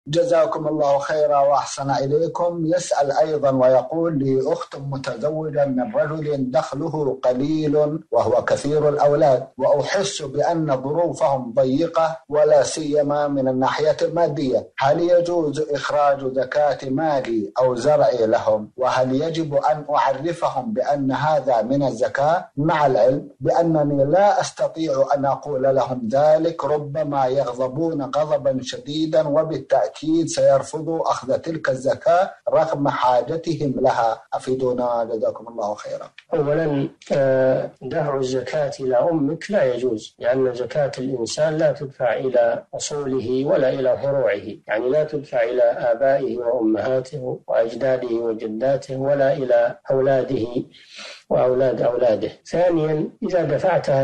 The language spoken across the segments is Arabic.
جزاكم الله خيرا وأحسن إليكم. يسأل أيضا ويقول لي: أخت متزوجة من رجل دخله قليل وهو كثير الأولاد، وأحس بأن ظروفهم ضيقة ولا سيما من الناحية المادية، هل يجوز إخراج زكاة مالي أو زرعي لهم؟ وهل يجب أن أعرفهم بأن هذا من الزكاة، مع العلم بأنني لا أستطيع أن أقول لهم ذلك، ربما يغضبون غضبا شديدا وبالتأكيد سيرفضوا أخذ تلك الزكاة رغم حاجتهم لها، أفيدونا جزاكم الله خيرا. أولا، دفع الزكاة إلى أمك لا يجوز، لأن زكاة الإنسان لا تدفع إلى أصوله ولا إلى فروعه، يعني لا تدفع إلى آبائه وأمهاته وأجداده وجداته ولا إلى أولاده وأولاد أولاده. ثانيا، إذا دفعتها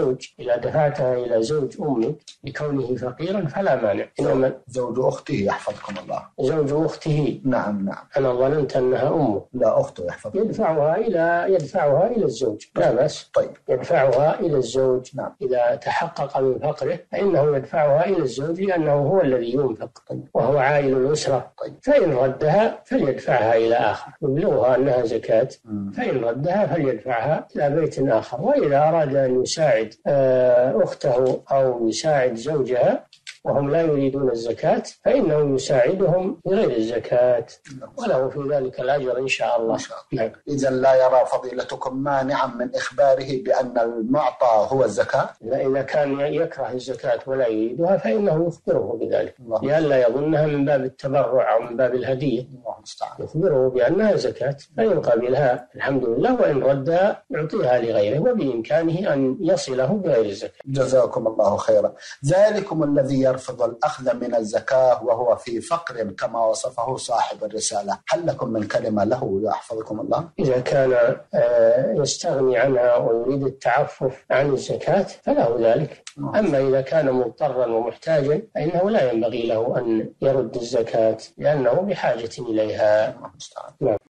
إلى زوج أمك لكونه فقيرا فلا مانع. زوج أخته يحفظكم الله. زوج أخته. نعم. أنا ظننت أنها أمه. لا، أخته يحفظكم. يدفعها إلى الزوج، لا بأس. طيب. يدفعها إلى الزوج. نعم. إذا تحقق من فقره فإنه يدفعها إلى الزوج، لأنه هو الذي ينفق وهو عائل الأسرة. طيب. فإن ردها فليدفعها إلى آخر، يبلغها أنها زكاة. فإن ردها فليدفعها إلى بيت آخر. وإذا أراد أن يساعد أخته أو يساعد زوجها وهم لا يريدون الزكاة فإنه يساعدهم بغير الزكاة، وله في ذلك الأجر إن شاء الله. نعم. إذا لا يرى فضيلتكم مانعا من إخباره بأن المعطى هو الزكاة؟ لا، إذا كان يكره الزكاة ولا يريدها فإنه يخبره بذلك، لئلا يظنها من باب التبرع أو من باب الهدية. يخبره بأنها زكاة، فإن قبلها الحمد لله، وإن ردها يعطيها لغيره، وبإمكانه أن يصله بغير الزكاة. جزاكم الله خيرا. ذلكم الذي يرفض الأخذ من الزكاة وهو في فقر كما وصفه صاحب الرسالة، هل لكم من كلمة له يحفظكم الله؟ إذا كان يستغني عنها ويريد التعفف عن الزكاة فله ذلك. أما إذا كان مضطرا ومحتاجا فإنه لا ينبغي له أن يرد الزكاة، لأنه بحاجة إليها.